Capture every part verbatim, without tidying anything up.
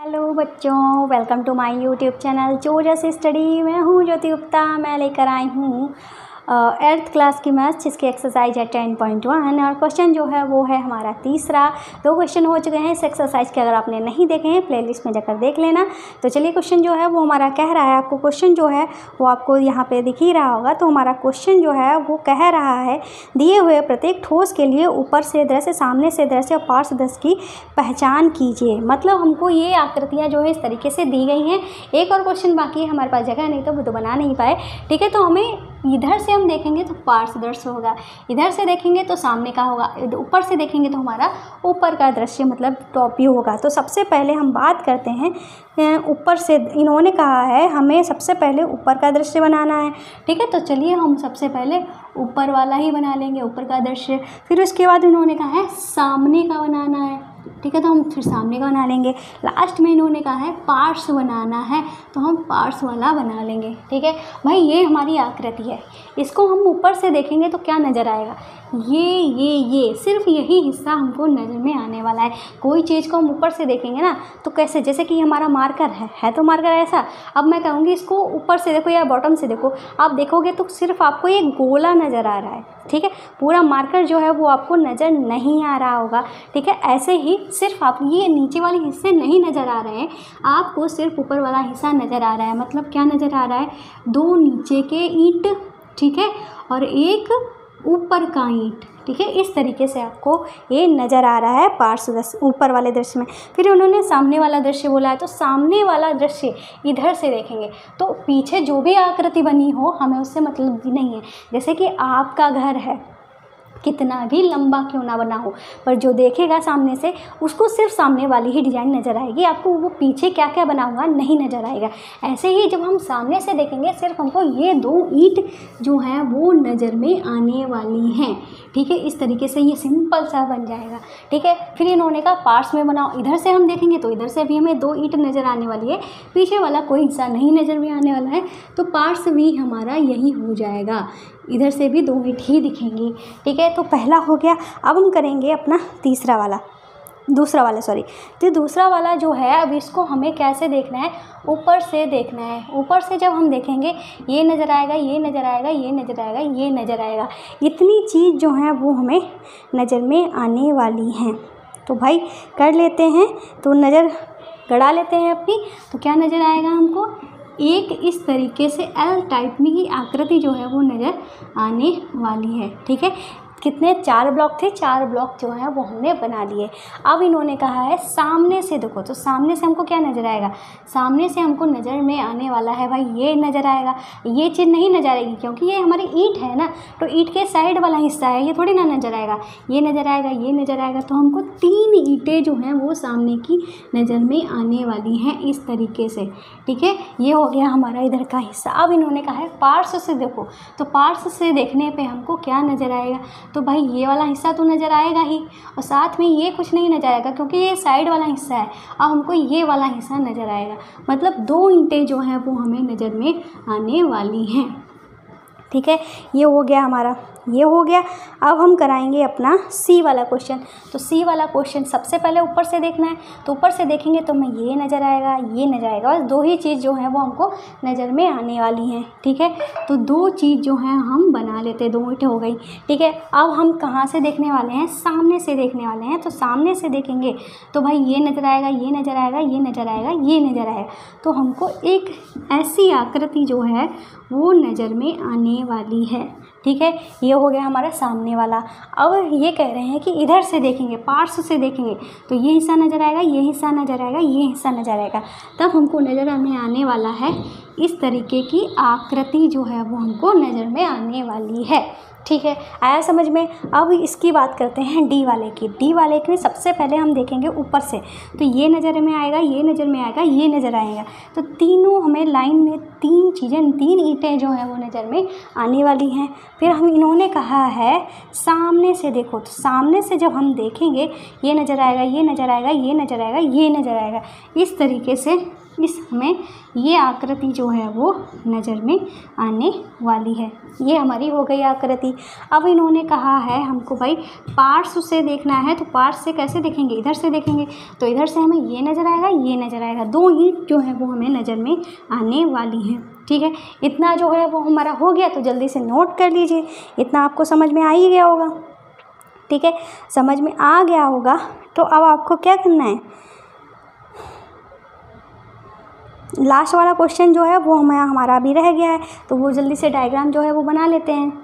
Hello बच्चों, welcome to my YouTube channel जोजस study. मैं हूँ ज्योति गुप्ता। मैं लेकर आई हूँ एट्थ क्लास की मैथ्स जिसकी एक्सरसाइज है टेन पॉइंट वन और क्वेश्चन जो है वो है हमारा तीसरा। दो क्वेश्चन हो चुके हैं इस एक्सरसाइज के, अगर आपने नहीं देखे हैं प्लेलिस्ट में जाकर देख लेना। तो चलिए, क्वेश्चन जो है वो हमारा कह रहा है, आपको क्वेश्चन जो है वो आपको यहाँ पे दिख ही रहा होगा। तो हमारा क्वेश्चन जो है वो कह रहा है, दिए हुए प्रत्येक ठोस के लिए ऊपर से दृश्य, सामने से दृश्य और पार्श्व दृश्य की पहचान कीजिए। मतलब हमको ये आकृतियाँ जो है इस तरीके से दी गई हैं। एक और क्वेश्चन बाकी है, हमारे पास जगह नहीं तो वो तो बना नहीं पाए। ठीक है, तो हमें इधर से हम देखेंगे तो पार्श्व दृश्य होगा, इधर से देखेंगे तो सामने का होगा, ऊपर से देखेंगे तो हमारा ऊपर का दृश्य मतलब टॉप व्यू होगा। तो सबसे पहले हम बात करते हैं ऊपर से। इन्होंने कहा है हमें सबसे पहले ऊपर का दृश्य बनाना है। ठीक है, तो चलिए हम सबसे पहले ऊपर वाला ही बना लेंगे, ऊपर का दृश्य। फिर उसके बाद इन्होंने कहा है सामने का बनाना है। ठीक है, तो हम फिर सामने का बना लेंगे। लास्ट में इन्होंने कहा है पार्श्व बनाना है, तो हम पार्श्व वाला बना लेंगे। ठीक है भाई, ये हमारी आकृति है। इसको हम ऊपर से देखेंगे तो क्या नज़र आएगा, ये ये ये सिर्फ यही हिस्सा हमको नज़र में आने वाला है। कोई चीज़ को हम ऊपर से देखेंगे ना तो कैसे, जैसे कि हमारा मार्कर है है तो मार्कर ऐसा। अब मैं कहूँगी इसको ऊपर से देखो या बॉटम से देखो, आप देखोगे तो सिर्फ आपको ये गोला नज़र आ रहा है। ठीक है, पूरा मार्कर जो है वो आपको नज़र नहीं आ रहा होगा। ठीक है, ऐसे ही सिर्फ आप ये नीचे वाले हिस्से नहीं नज़र आ रहे हैं, आपको सिर्फ ऊपर वाला हिस्सा नज़र आ रहा है। मतलब क्या नज़र आ रहा है, दो नीचे के ईंट, ठीक है, और एक ऊपर का ईंट। ठीक है, इस तरीके से आपको ये नज़र आ रहा है पार्श्व दृश्य ऊपर वाले दृश्य में। फिर उन्होंने सामने वाला दृश्य बोला है, तो सामने वाला दृश्य इधर से देखेंगे तो पीछे जो भी आकृति बनी हो हमें उससे मतलब भी नहीं है। जैसे कि आपका घर है, कितना भी लंबा क्यों ना बना हो, पर जो देखेगा सामने से उसको सिर्फ सामने वाली ही डिज़ाइन नज़र आएगी, आपको वो पीछे क्या क्या बना हुआ नहीं नज़र आएगा। ऐसे ही जब हम सामने से देखेंगे सिर्फ हमको ये दो ईंट जो हैं वो नज़र में आने वाली हैं। ठीक है, इस तरीके से ये सिंपल सा बन जाएगा। ठीक है, फिर इन्होंने कहा पार्श्व में बनाओ। इधर से हम देखेंगे तो इधर से भी हमें दो ईंट नज़र आने वाली है, पीछे वाला कोई हिस्सा नहीं नज़र में आने वाला है, तो पार्श्व भी हमारा यही हो जाएगा, इधर से भी दो ईंट ही दिखेंगी। ठीक है, तो पहला हो गया। अब हम करेंगे अपना तीसरा वाला, दूसरा वाला सॉरी तो दूसरा वाला जो है, अब इसको हमें कैसे देखना है, ऊपर से देखना है। ऊपर से जब हम देखेंगे ये नज़र आएगा, ये नज़र आएगा, ये नज़र आएगा, ये नज़र आएगा, इतनी चीज़ जो है वो हमें नज़र में आने वाली हैं। तो भाई कर लेते हैं, तो नज़र गड़ा लेते हैं अपनी। तो क्या नज़र आएगा हमको, एक इस तरीके से एल टाइप में ही आकृति जो है वो नज़र आने वाली है। ठीक है, कितने चार ब्लॉक थे, चार ब्लॉक जो है वो हमने बना लिए। अब इन्होंने कहा है सामने से देखो, तो सामने से हमको क्या नज़र आएगा, सामने से हमको नज़र में आने वाला है भाई ये नज़र आएगा। ये चीज़ नहीं नज़र आएगी क्योंकि ये हमारी ईंट है ना, तो ईंट के साइड वाला हिस्सा है, ये थोड़ी ना नज़र आएगा। ये नज़र आएगा, ये नज़र आएगा, तो हमको तीन ईंटें जो हैं वो सामने की नज़र में आने वाली हैं इस तरीके से। ठीक है, ये हो गया हमारा इधर का हिस्सा। अब इन्होंने कहा है पार्श्व से देखो, तो पार्श्व से देखने पे हमको क्या नज़र आएगा, तो भाई ये वाला हिस्सा तो नज़र आएगा ही, और साथ में ये कुछ नहीं नज़र आएगा क्योंकि ये साइड वाला हिस्सा है। अब हमको ये वाला हिस्सा नज़र आएगा, मतलब दो ईंटें जो हैं वो हमें नज़र में आने वाली हैं। ठीक है, ये हो गया हमारा, ये हो गया। अब हम कराएंगे अपना सी वाला क्वेश्चन। तो सी वाला क्वेश्चन सबसे पहले ऊपर से देखना है, तो ऊपर से देखेंगे तो हमें ये नज़र आएगा, ये नज़र आएगा, बस दो ही चीज़ जो है वो हमको नज़र में आने वाली हैं। ठीक है, तो दो चीज़ जो है हम बना लेते हैं, दो ईंट हो गई। ठीक है, अब हम कहाँ से देखने वाले हैं, सामने से देखने वाले हैं। तो सामने से देखेंगे तो भाई ये नज़र आएगा, ये नज़र आएगा, ये नज़र आएगा, ये नज़र आएगा, तो हमको एक ऐसी आकृति जो है वो नज़र में आने वाली है। ठीक है, ये हो गया हमारा सामने वाला। अब ये कह रहे हैं कि इधर से देखेंगे, पार्श्व से देखेंगे तो ये हिस्सा नज़र आएगा, ये हिस्सा नज़र आएगा, ये हिस्सा नज़र आएगा, तब हमको नज़र में आने वाला है इस तरीके की आकृति जो है वो हमको नज़र में आने वाली है। ठीक है, आया समझ में। अब इसकी बात करते हैं डी वाले की। डी वाले की सबसे पहले हम देखेंगे ऊपर से, तो ये नज़र में आएगा, ये नज़र में आएगा, ये नज़र आएगा, तो तीनों हमें लाइन में तीन चीज़ें, तीन ईंटें जो हैं वो नज़र में आने वाली हैं। फिर हम इन्होंने कहा है सामने से देखो, तो सामने से जब हम देखेंगे ये नज़र आएगा, ये नज़र आएगा, ये नज़र आएगा, ये नज़र आएगा, इस तरीके से इस हमें ये आकृति जो है वो नज़र में आने वाली है। ये हमारी हो गई आकृति। अब इन्होंने कहा है हमको भाई पार्श्व से देखना है, तो पार्श्व से कैसे देखेंगे, इधर से देखेंगे, तो इधर से हमें ये नज़र आएगा, ये नज़र आएगा, दो ईंट जो है वो हमें नज़र में आने वाली हैं। ठीक है, इतना जो है वो हमारा हो गया, तो जल्दी से नोट कर लीजिए। इतना आपको समझ में आ ही गया होगा। ठीक है, समझ में आ गया होगा, तो अब आपको क्या करना है, लास्ट वाला क्वेश्चन जो है वो हमें हमारा अभी रह गया है, तो वो जल्दी से डायग्राम जो है वो बना लेते हैं।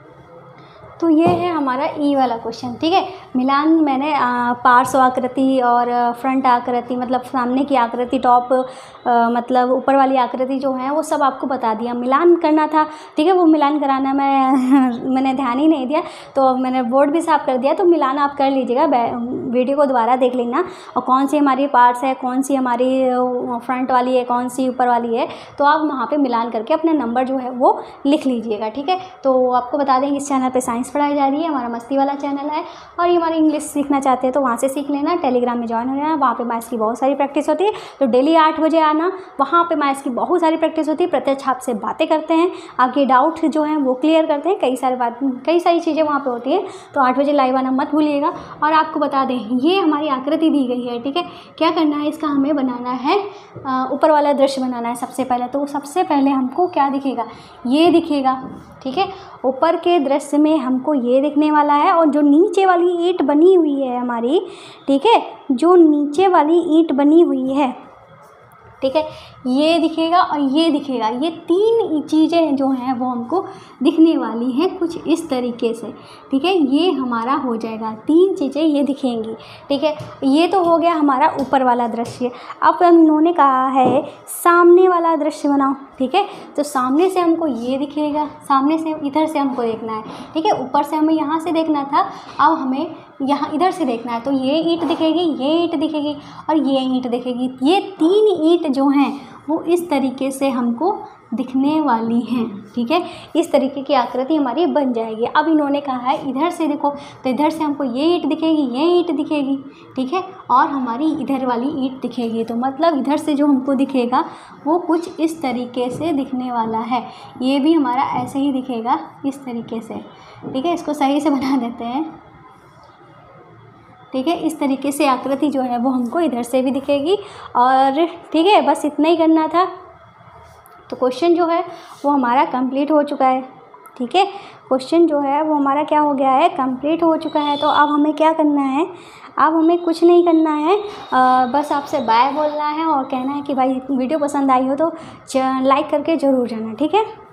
तो ये है हमारा ई वाला क्वेश्चन। ठीक है, मिलान मैंने पार्श्व आकृति और फ्रंट आकृति मतलब सामने की आकृति, टॉप मतलब ऊपर वाली आकृति जो है वो सब आपको बता दिया। मिलान करना था, ठीक है, वो मिलान कराना मैं मैंने ध्यान ही नहीं दिया, तो मैंने बोर्ड भी साफ कर दिया। तो मिलान आप कर लीजिएगा, वीडियो को दोबारा देख लेना, और कौन सी हमारी पार्ट्स है, कौन सी हमारी फ्रंट वाली है, कौन सी ऊपर वाली है, तो आप वहाँ पर मिलान करके अपना नंबर जो है वो लिख लीजिएगा। ठीक है, तो आपको बता दें इस चैनल पर साइंस पढ़ाई जा रही है, हमारा मस्ती वाला चैनल है, और ये हमारी इंग्लिश सीखना चाहते हैं तो वहाँ से सीख लेना। टेलीग्राम में ज्वाइन हो जाना, वहाँ पे मैथ्स की बहुत सारी प्रैक्टिस होती है, तो डेली आठ बजे आना, वहाँ पे मैथ्स की बहुत सारी प्रैक्टिस होती है। प्रत्यक्ष आपसे बातें करते हैं, आपके डाउट जो हैं वो क्लियर करते हैं, कई सारी बात कई सारी चीज़ें वहाँ पे होती हैं। तो आठ बजे लाइव आना मत भूलिएगा। और आपको बता दें ये हमारी आकृति दी गई है, ठीक है, क्या करना है, इसका हमें बनाना है ऊपर वाला दृश्य बनाना है सबसे पहले। तो सबसे पहले हमको क्या दिखेगा, ये दिखेगा। ठीक है, ऊपर के दृश्य में हमको ये दिखने वाला है, और जो नीचे वाली ईंट बनी हुई है हमारी, ठीक है, जो नीचे वाली ईंट बनी हुई है, ठीक है, ये दिखेगा और ये दिखेगा। ये तीन चीज़ें जो हैं वो हमको दिखने वाली हैं कुछ इस तरीके से। ठीक है, ये हमारा हो जाएगा, तीन चीज़ें ये दिखेंगी। ठीक है, ये तो हो गया हमारा ऊपर वाला दृश्य। अब इन्होंने कहा है सामने वाला दृश्य बनाओ। ठीक है, तो सामने से हमको ये दिखेगा, सामने से इधर से हमको देखना है। ठीक है, ऊपर से हमें यहाँ से देखना था, अब हमें यहाँ इधर से देखना है। तो ये ईंट दिखेगी, ये ईंट दिखेगी और ये ईंट दिखेगी। ये तीन ईंट जो हैं वो इस तरीके से हमको दिखने वाली हैं। ठीक है, इस तरीके की आकृति हमारी बन जाएगी। अब इन्होंने कहा है इधर से देखो, तो इधर से हमको ये ईंट दिखेगी, ये ईंट दिखेगी। ठीक है, और हमारी इधर वाली ईंट दिखेगी। तो मतलब इधर से जो हमको दिखेगा वो कुछ इस तरीके से दिखने वाला है। ये भी हमारा ऐसे ही दिखेगा, इस तरीके से। ठीक है, इसको सही से बना देते हैं। ठीक है, इस तरीके से आकृति जो है वो हमको इधर से भी दिखेगी। और ठीक है, बस इतना ही करना था। तो क्वेश्चन जो है वो हमारा कंप्लीट हो चुका है। ठीक है, क्वेश्चन जो है वो हमारा क्या हो गया है, कंप्लीट हो चुका है। तो अब हमें क्या करना है, अब हमें कुछ नहीं करना है, आ, बस आपसे बाय बोलना है और कहना है कि भाई वीडियो पसंद आई हो तो लाइक करके ज़रूर जाना। ठीक है।